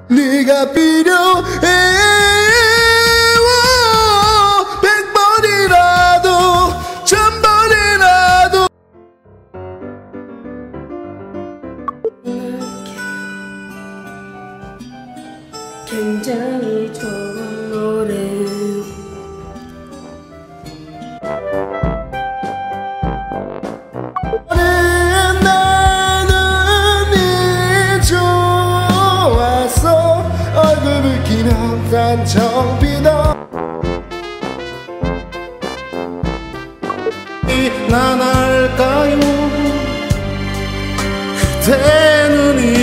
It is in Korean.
네가 필요해 100번이라도 1000번이라도 굉장히 좋은 노래 나는 이 좋았어 얼굴 붉히면 단청비너 난 알까요 그대 눈이